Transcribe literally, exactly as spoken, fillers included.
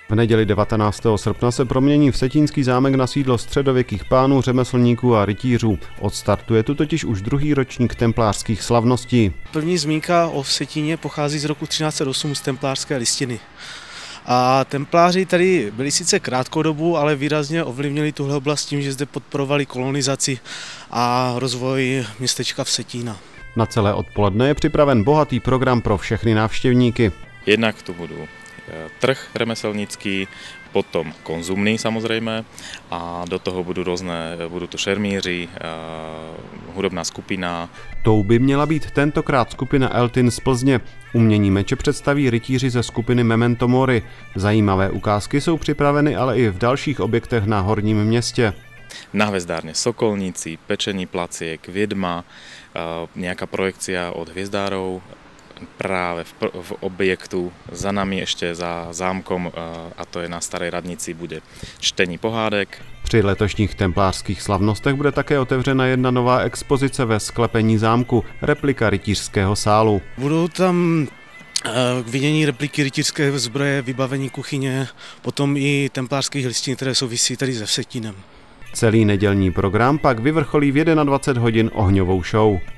V neděli devatenáctého srpna se promění Vsetínský zámek na sídlo středověkých pánů, řemeslníků a rytířů. Odstartuje tu totiž už druhý ročník templářských slavností. První zmínka o Vsetíně pochází z roku třináct set osm z templářské listiny. A templáři tady byli sice krátkou dobu, ale výrazně ovlivnili tuhle oblast tím, že zde podporovali kolonizaci a rozvoj městečka Vsetína. Na celé odpoledne je připraven bohatý program pro všechny návštěvníky. Jednak tu budú trh remeselnícky, potom konzumný samozrejme a do toho budú rôzne, budú tu šermíři, hudobná skupina. Tou by měla být tentokrát skupina Eltin z Plzně. Umění meče představí rytíři ze skupiny Memento Mori. Zajímavé ukázky jsou připraveny ale i v dalších objektech na Horním Městě. Na hvězdárne Sokolníci, pečení placiek, Viedma, nejaká projekcia od hviezdárov, práve v, v objektu za nami ešte za zámkom, a to je na Starej radnici, bude čtení pohádek. Při letošních templářských slavnostech bude také otevřena jedna nová expozice ve sklepení zámku, replika rytířského sálu. Budou tam k vidění repliky rytířské zbroje, vybavení kuchyně, potom i templářských listin, které souvisí tady se Vsetínem. Celý nedělní program pak vyvrcholí v dvacet jedna hodin ohňovou show.